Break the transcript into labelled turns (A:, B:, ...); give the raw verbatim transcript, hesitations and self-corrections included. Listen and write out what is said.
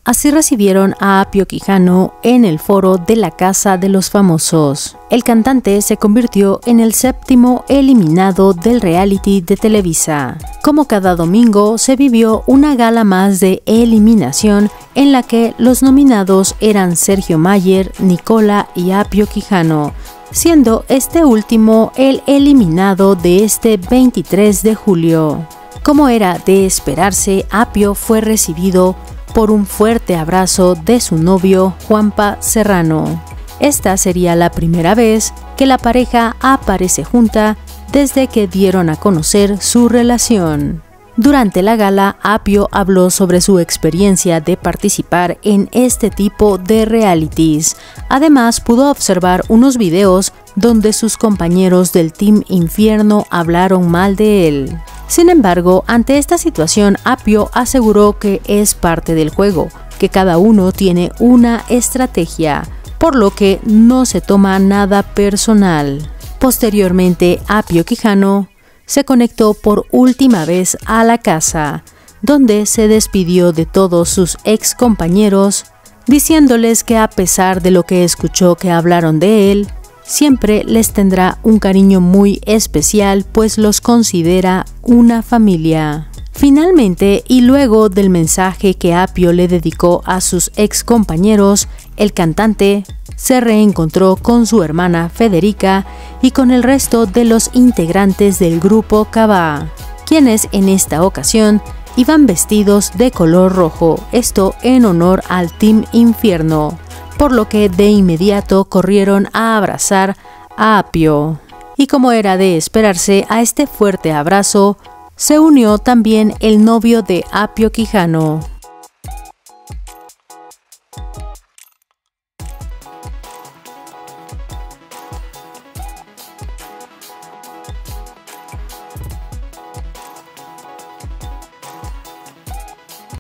A: Así recibieron a Apio Quijano en el foro de la Casa de los Famosos. El cantante se convirtió en el séptimo eliminado del reality de Televisa. Como cada domingo, se vivió una gala más de eliminación en la que los nominados eran Sergio Mayer, Nicola y Apio Quijano, siendo este último el eliminado de este veintitrés de julio. Como era de esperarse, Apio fue recibido por un fuerte abrazo de su novio Juanpa Serrano. Esta sería la primera vez que la pareja aparece junta desde que dieron a conocer su relación. Durante la gala, Apio habló sobre su experiencia de participar en este tipo de realities. Además, pudo observar unos videos donde sus compañeros del Team Infierno hablaron mal de él. Sin embargo, ante esta situación, Apio aseguró que es parte del juego, que cada uno tiene una estrategia, por lo que no se toma nada personal. Posteriormente, Apio Quijano se conectó por última vez a la casa, donde se despidió de todos sus ex compañeros, diciéndoles que a pesar de lo que escuchó que hablaron de él, siempre les tendrá un cariño muy especial, pues los considera una familia. Finalmente, y luego del mensaje que Apio le dedicó a sus ex compañeros, el cantante se reencontró con su hermana Federica y con el resto de los integrantes del grupo Cabá, quienes en esta ocasión iban vestidos de color rojo, esto en honor al Team Infierno, por lo que de inmediato corrieron a abrazar a Apio. Y como era de esperarse, a este fuerte abrazo se unió también el novio de Apio Quijano.